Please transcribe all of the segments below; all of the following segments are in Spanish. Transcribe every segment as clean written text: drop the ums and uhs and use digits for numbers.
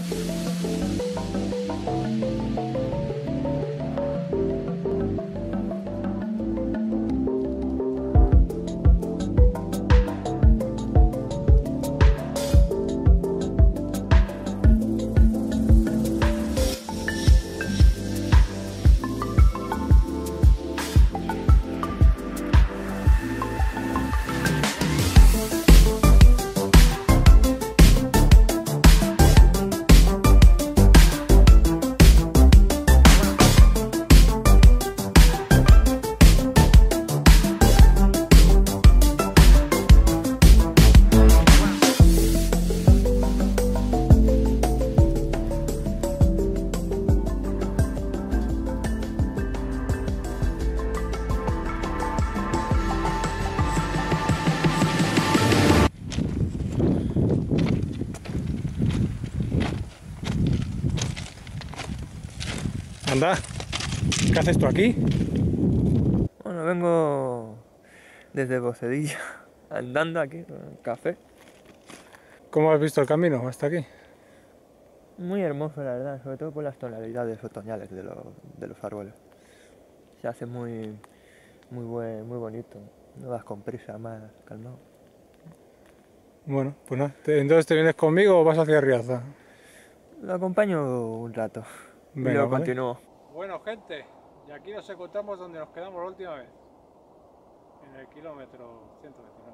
Anda, ¿qué haces tú aquí? Bueno, vengo desde Bocedilla, andando aquí con el café. ¿Cómo has visto el camino hasta aquí? Muy hermoso, la verdad, sobre todo por las tonalidades otoñales de los árboles. Se hace muy bonito. No vas con prisa, más calmado. Bueno, pues nada, entonces ¿te vienes conmigo o vas hacia Riaza? Lo acompaño un rato y Venga, luego vale. continúo. Bueno, gente, y aquí nos encontramos donde nos quedamos la última vez, en el kilómetro 129.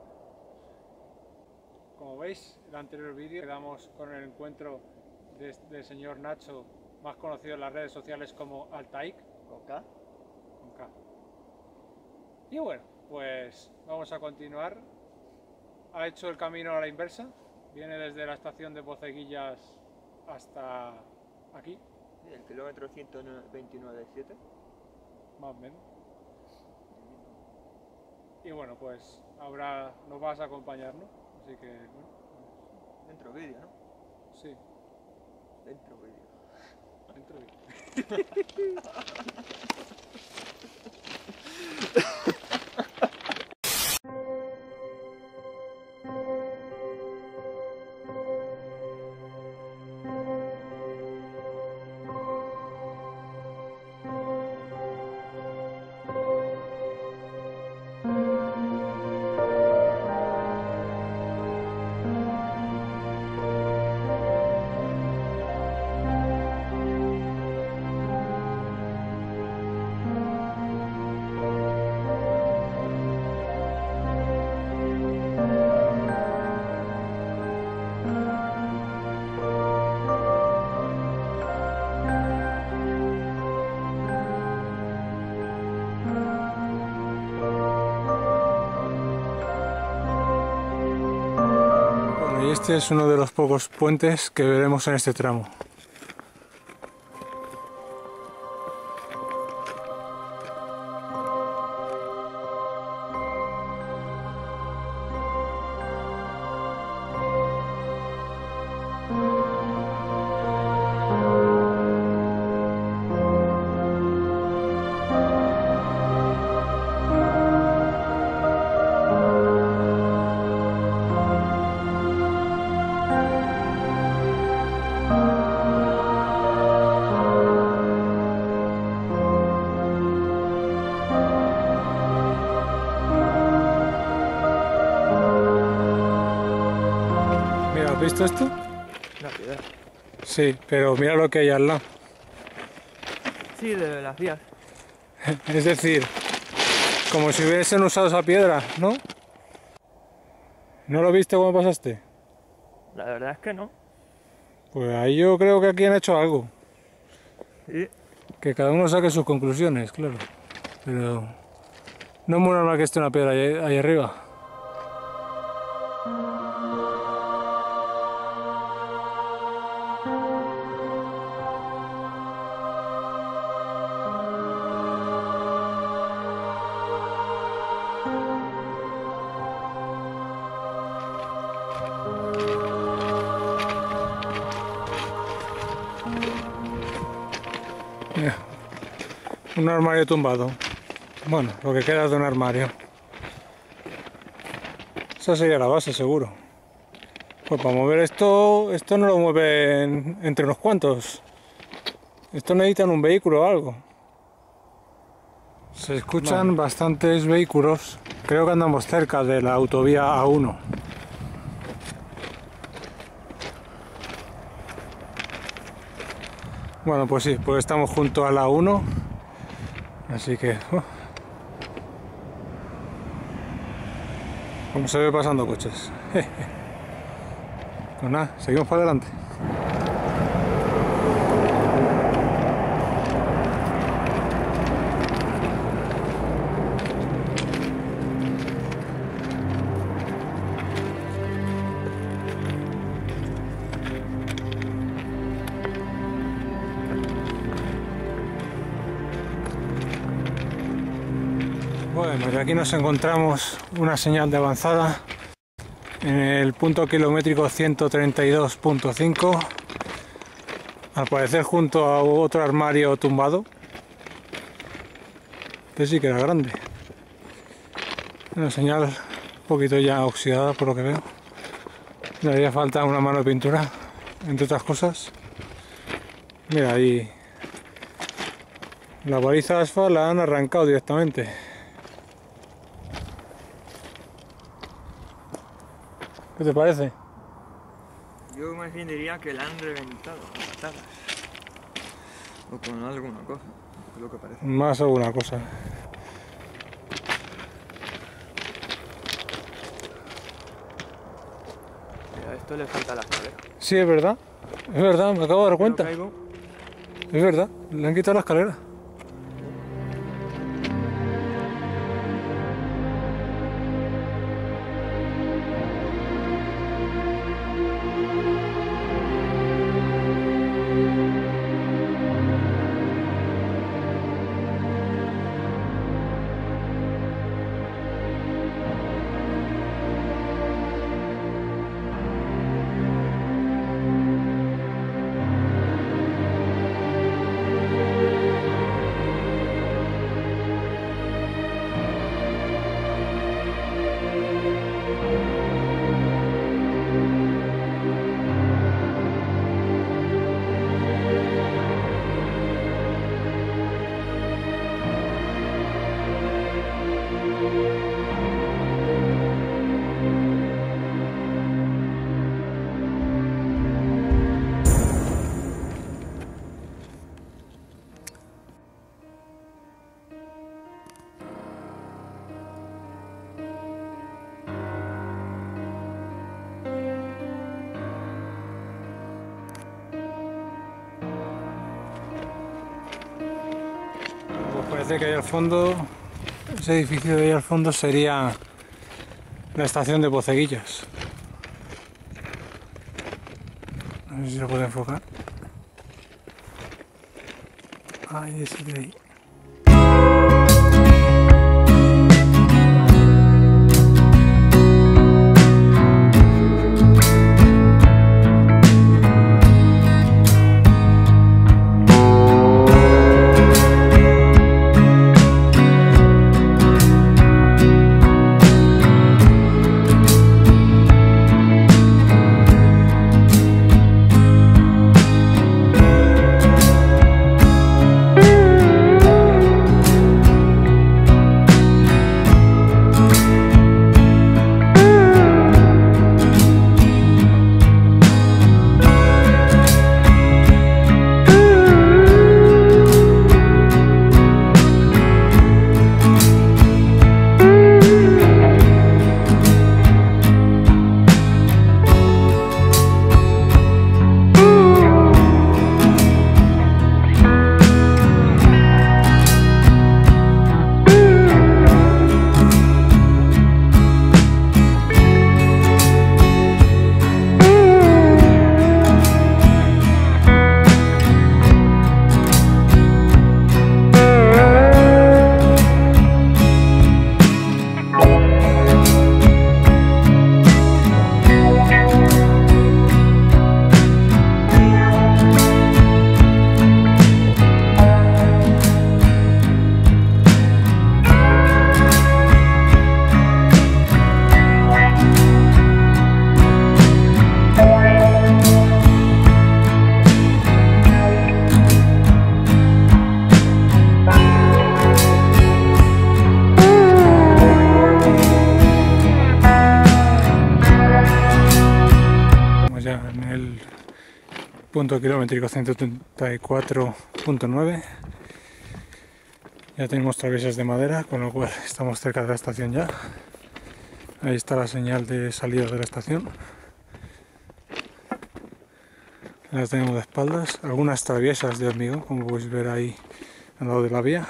Como veis, en el anterior vídeo quedamos con el encuentro del señor Nacho, más conocido en las redes sociales como Altaik, ¿Con K? con K. Y bueno, pues vamos a continuar. Ha hecho el camino a la inversa, viene desde la estación de Boceguillas hasta aquí, El kilómetro 129,7. más o menos. Y bueno, pues ahora nos vas a acompañar, ¿no? Así que, bueno, Dentro vídeo, ¿no? sí, Dentro vídeo. dentro de... Bueno, y este es uno de los pocos puentes que veremos en este tramo. Mira, ¿has visto esto? Una piedra. Sí, pero mira lo que hay al lado. Sí, de las vías. Es decir, como si hubiesen usado esa piedra, ¿no? ¿No lo viste cuando pasaste? La verdad es que no. Pues ahí yo creo que aquí han hecho algo. Sí. Que cada uno saque sus conclusiones, claro. Pero no es muy normal que esté una piedra ahí arriba. Mira, un armario tumbado. Bueno, lo que queda de un armario. Esa sería la base, seguro. Pues para mover esto no lo mueven entre unos cuantos. Esto necesitan un vehículo o algo. Se escuchan bastantes vehículos. Creo que andamos cerca de la autovía A1. Bueno, pues sí, pues estamos junto a la A1. Así que... como se ve pasando coches. Pues nada, seguimos para adelante. Bueno, y aquí nos encontramos una señal de avanzada en el punto kilométrico 132.5, al parecer junto a otro armario tumbado. Este sí que era grande. Una señal un poquito ya oxidada por lo que veo. Le haría falta una mano de pintura, entre otras cosas. Mira, ahí la baliza de asfalto la han arrancado directamente. ¿Qué te parece? Yo imaginaría que la han reventado con patadas. O con alguna cosa, es lo que parece. Más alguna cosa. Mira, a esto le falta la escalera. Sí, es verdad, me acabo de dar cuenta. Caigo. Es verdad, le han quitado la escalera. Parece que ahí al fondo, ese edificio de ahí al fondo sería la estación de Poceguillas. No sé si se puede enfocar. Ahí, ese de ahí. punto kilométrico 134.9. Ya tenemos traviesas de madera, con lo cual estamos cerca de la estación ya. Ahí está la señal de salida de la estación. Las tenemos de espaldas. Algunas traviesas de hormigón, como podéis ver ahí al lado de la vía.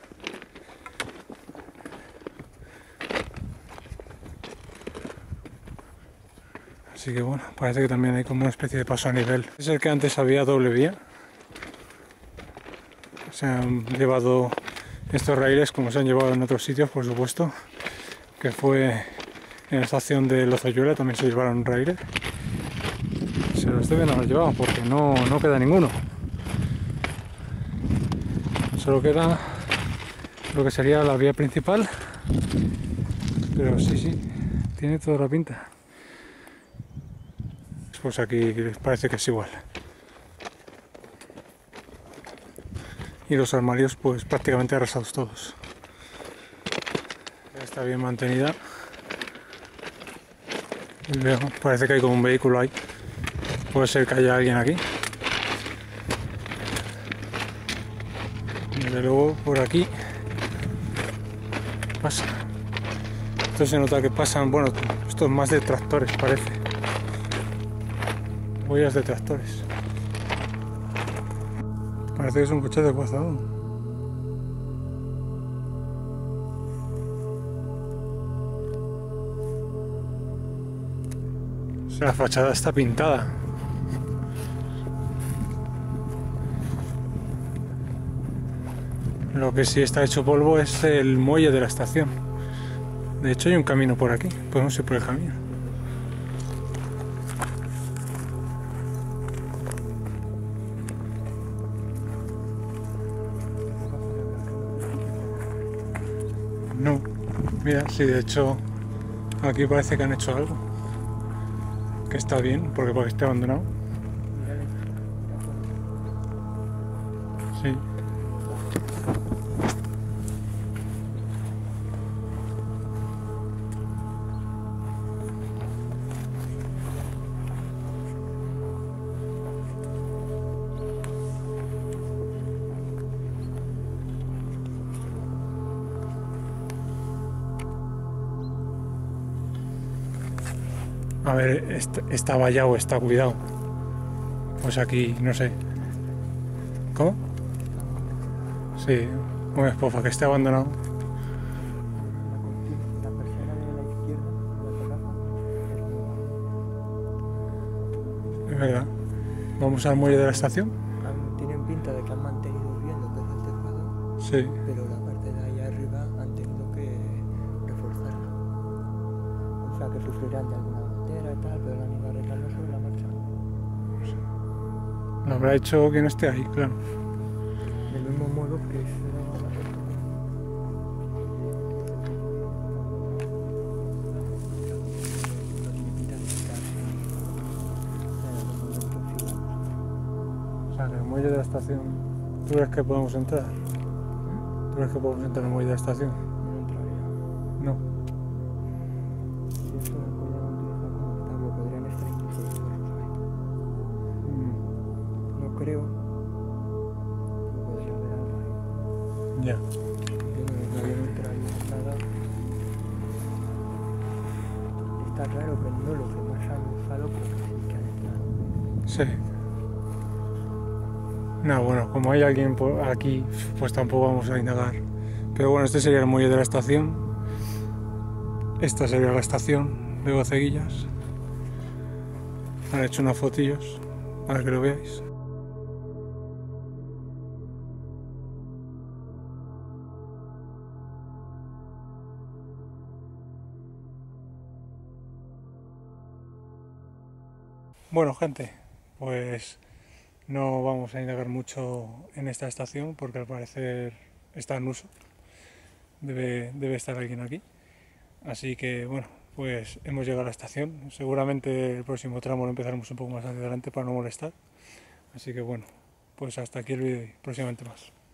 Así que bueno, parece que también hay como una especie de paso a nivel. Es el que antes había doble vía. Se han llevado estos raíles como se han llevado en otros sitios, por supuesto. Que fue en la estación de Lozoyuela, también se llevaron raíles. Se los deben haber llevado porque no queda ninguno. Solo queda lo que sería la vía principal. Pero sí, tiene toda la pinta. Pues aquí parece que es igual. Y los armarios pues prácticamente arrasados todos. Está bien mantenida. Y veo, parece que hay como un vehículo ahí. Puede ser que haya alguien aquí. Desde luego por aquí pasa. Esto se nota que pasan, bueno, esto es más de tractores parece. Huellas de tractores. Parece que es un coche desguazado. La fachada está pintada. Lo que sí está hecho polvo es el muelle de la estación. De hecho hay un camino por aquí. Podemos ir por el camino. No, mira, sí, de hecho aquí parece que han hecho algo. Que está bien, porque parece que esté abandonado. Sí. A ver, está vallado, está cuidado. Pues aquí, no sé. ¿Cómo? Sí, un espofa que esté abandonado. La persona de la izquierda, de la terraza, Es verdad. Vamos al muelle de la estación. tienen pinta de que han mantenido bien lo que es el tejado, Sí. pero la parte de ahí arriba han tenido que reforzarla. O sea que sufrirán de alguna bandera y tal, pero la han ido arreglando sobre la marcha. Lo habrá hecho quien esté ahí, claro. Del mismo modo que se da la O sea, que el muelle de la estación. ¿Tú crees que podemos entrar? ¿Tú crees que podemos entrar en el muelle de la estación? no entraría. No. Si esto lo podrían utilizar como establo, podrían estar incluso los perros ahí. No creo, pero podría haber algo ahí. Ya. Yo no había traído nada. Está claro que no lo que más han usado, pero que sí que han entrado. Sí. No, bueno, como hay alguien por aquí, pues tampoco vamos a indagar. Pero bueno, este sería el muelle de la estación. Esta sería la estación de Boceguillas. Han hecho unas fotillos para que lo veáis. Bueno, gente, pues no vamos a indagar mucho en esta estación porque al parecer está en uso. Debe estar alguien aquí. Así que bueno, pues hemos llegado a la estación. Seguramente el próximo tramo lo empezaremos un poco más adelante para no molestar. Así que bueno, pues hasta aquí el vídeo y próximamente más.